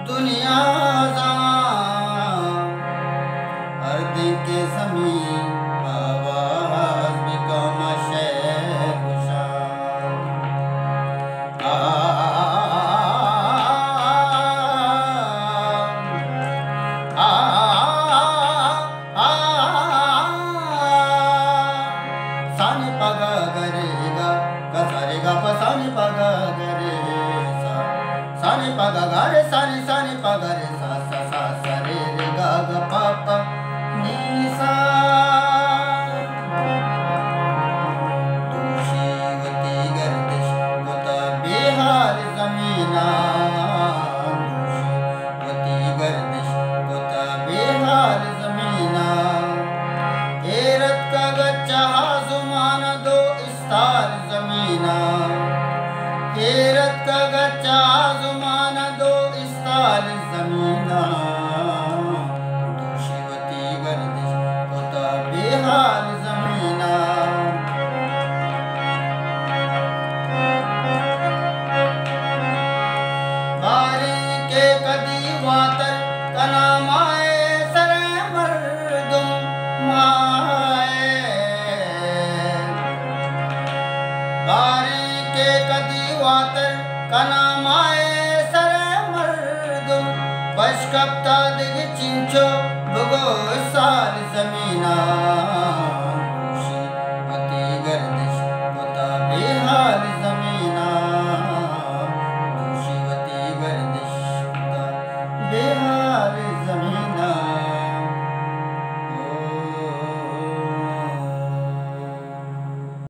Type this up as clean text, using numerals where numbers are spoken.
दुनिया अर्द के ज़मीं आवाज़ बिकम शहर सानी पगा गरेगा गसारेगा पसानी पगा गरे सानी पगा गरे सानी सानी पगा रे सा सा सा सा रे रे गा गा पा पा नी सा दूषीवती गर्दिश होता बेहाल ज़मीना दूषीवती गर्दिश होता बेहाल ज़मीना हेरत का गच्चा हाजुमान दो इस्तार ज़मीना हेरत का गच्चा हाजुमान दो इस्तार ज़मीना दूषीवती गर्दिश होता बेहाल ज़मीना बारी के कदी वातर कनामाए सरे मर्दुम बारी के कदी वातर कनामाए सरे मर्दुम पशकप्ता दिग चिंचो बुगो सार ज़मीना